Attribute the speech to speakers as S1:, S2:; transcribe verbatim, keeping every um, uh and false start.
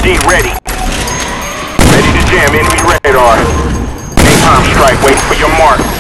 S1: G ready. Ready to jam enemy radar. Napalm strike, waiting for your mark.